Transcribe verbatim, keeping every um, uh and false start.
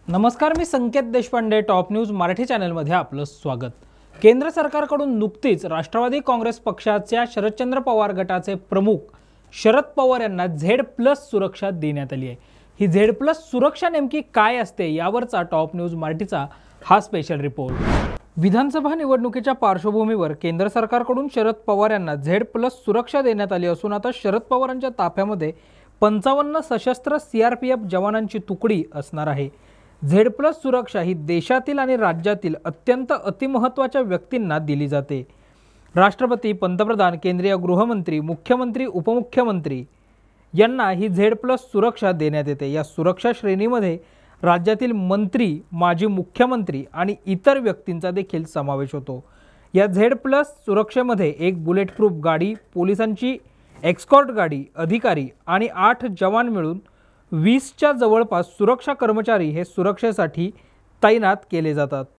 नमस्कार, मी Sanket Deshpande, top news Marathi चॅनलमध्ये आपलं स्वागत। केंद्र सरकारकडून नुकतीच राष्ट्रवादी काँग्रेस पक्षाच्या शरदचंद्र पवार गटाचे प्रमुख शरद पवार यांना झेड प्लस सुरक्षा देण्यात आली आहे। ही झेड प्लस सुरक्षा नेमकी काय असते यावरचा टॉप न्यूज मराठीचा हा स्पेशल रिपोर्ट। विधानसभा निवडणुकीच्या पार्श्वभूमीवर केंद्र सरकारकडून शरद पवार यांना झेड प्लस सुरक्षा देण्यात आली असून आता शरद पवारांच्या ताफ्यामध्ये पंचावन्न सशस्त्र सीआरपीएफ जवानांची तुकडी असणार आहे। झेड प्लस सुरक्षा ही देशातील आणि राज्यातील अत्यंत अतिमहत्त्वाच्या व्यक्तींना दिली जाते। राष्ट्रपती, पंतप्रधान, केंद्रीय गृहमंत्री, मुख्यमंत्री, उपमुख्यमंत्री यांना ही झेड प्लस सुरक्षा देण्यात येते। या सुरक्षा श्रेणीमध्ये राज्यातील मंत्री, माजी मुख्यमंत्री आणि इतर व्यक्तींचा देखील समावेश होतो। या झेड प्लस सुरक्षेमध्ये एक बुलेट प्रूफ गाडी, पोलिसांची एस्कॉर्ट गाडी, अधिकारी आणि आठ जवान मिळून वीसच्या जवळपास सुरक्षा कर्मचारी हे सुरक्षेसाठी तैनात केले जातात।